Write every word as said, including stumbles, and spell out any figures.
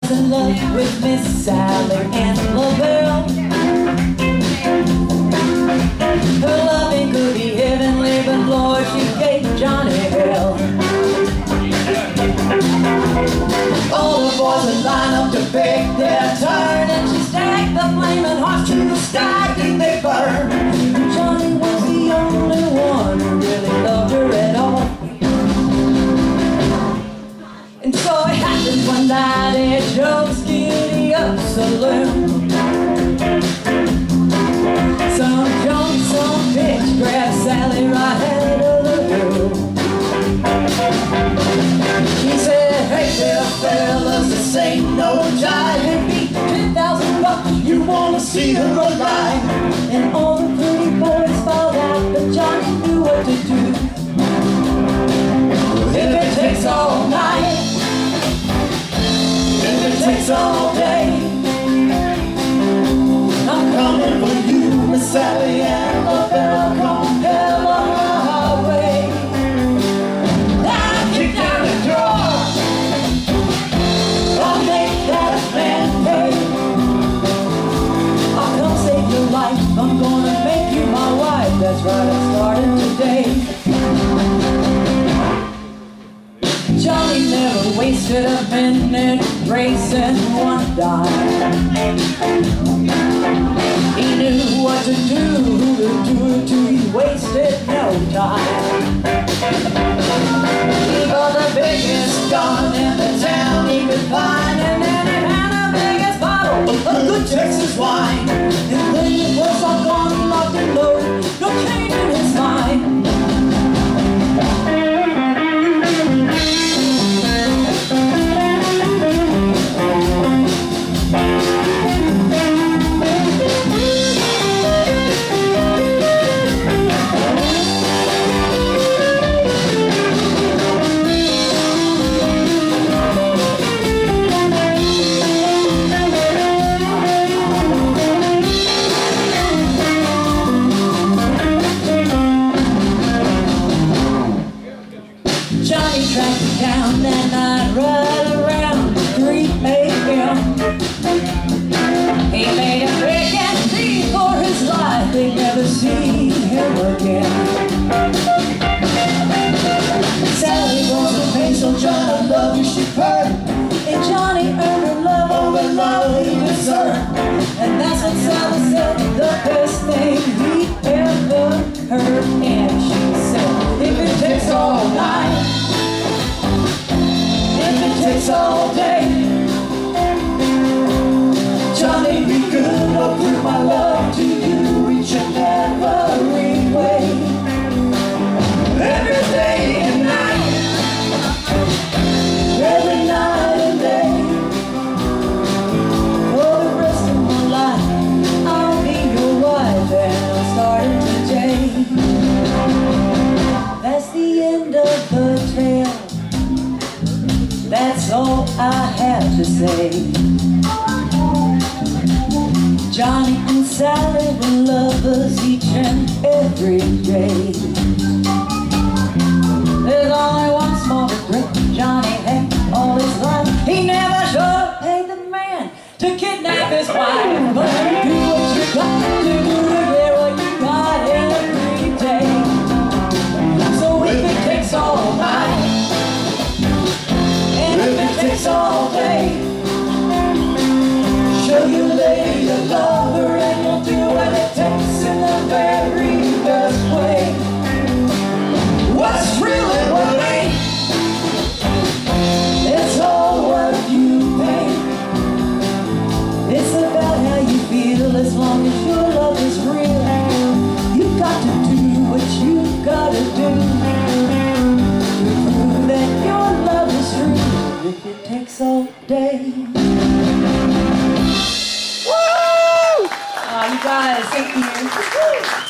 John's in love with Miss Sally and LaBelle. Her loving could be heavenly, but Lord, she gave Johnny hell. All the boys would line up to pick their turn, and she stacked the flaming hearts to the sky, did they burn? Johnny was the only one who really loved her at all. And so it happened one night at Joe's Giddy Up Saloon. Some junkie, some bitch grabbed Sally right out of the blue. She said, hey there fellas, this ain't no jive. It'd be ten thousand bucks, you wanna see her alive. And all the pretty boys found out, but Johnny knew what to do. If it takes all night, if it takes all day, I'm coming for you, Miss Sally and LaBelle, come hell or high way. Now kick down the door, I'll make that man pay. I'll come save your life, I'm gonna make you my wife. That's right, I'm starting today. Johnny never wasted a minute racing one dime. He knew what to do, who to do it to, he wasted no time. He got the biggest gun in the town he could find, and then he had the biggest bottle of good Texas wine. And when it was all gone, locked and loaded, no change in his mind. Johnny tracked me down that night right around three A M He made a big and deed for his life, they'd never see him again. Sally wasn't paid, so Johnny loved her, she purred, and Johnny earned her love over love he deserved. And that's when Sally said the best thing he ever heard, and she said, if it takes all night, it takes all day, Johnny, be good, I'll prove my love to you each and every way. Every day and night, every night and day, for the rest of my life, I'll be your wife, and I'm starting today. That's the end of the tale. That's all I have to say. Johnny and Sally were lovers each and every day. There's only one small regret Johnny had all his life. He never should have paid the man to kidnap his wife. But do what you got to do to get what you got every day. So if it takes all night, if it takes all day, show your lady you love her, and you'll do what it takes in the very best way. What's really what ain't, it's all what you pay. It's about how you feel, as long as your love is real. You've got to do what you gotta do to prove that your love is true. If it takes all day. Woo! Oh, you guys, thank you.